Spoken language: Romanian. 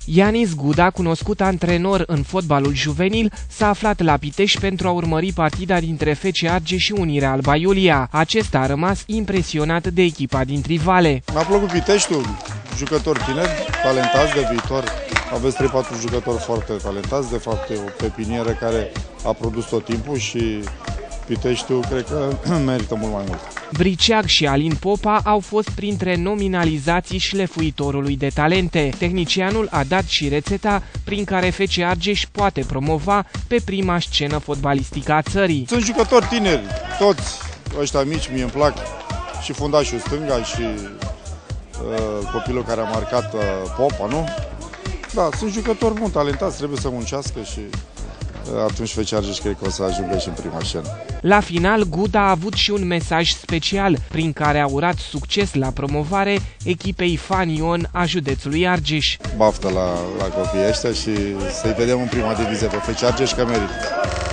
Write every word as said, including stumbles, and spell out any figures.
Ianis Guda, cunoscut antrenor în fotbalul juvenil, s-a aflat la Pitești pentru a urmări partida dintre F C Argeș și Unirea Alba Iulia. Acesta a rămas impresionat de echipa din Trivale. Mi-a plăcut Piteștiul, jucători tineri, talentați de viitor. Aveți trei patru jucători foarte talentați, de fapt e o pepinieră care a produs tot timpul și Piteștiul cred că merită mult mai mult. Briceag și Alin Popa au fost printre nominalizații șlefuitorului de talente. Tehnicianul a dat și rețeta prin care F C Argeș poate promova pe prima scenă fotbalistică a țării. Sunt jucători tineri, toți ăștia mici, mie îmi plac, și fundașul stânga și uh, copilul care a marcat uh, Popa, nu? Da, sunt jucători buni, talentați, trebuie să muncească și atunci F C Argeș cred că o să ajungă și în prima scenă. La final, Guda a avut și un mesaj special prin care a urat succes la promovare echipei Fanion a județului Argeș. Baftă la, la copiii ăștia și să-i vedem în prima divizie pe F C Argeș că merită.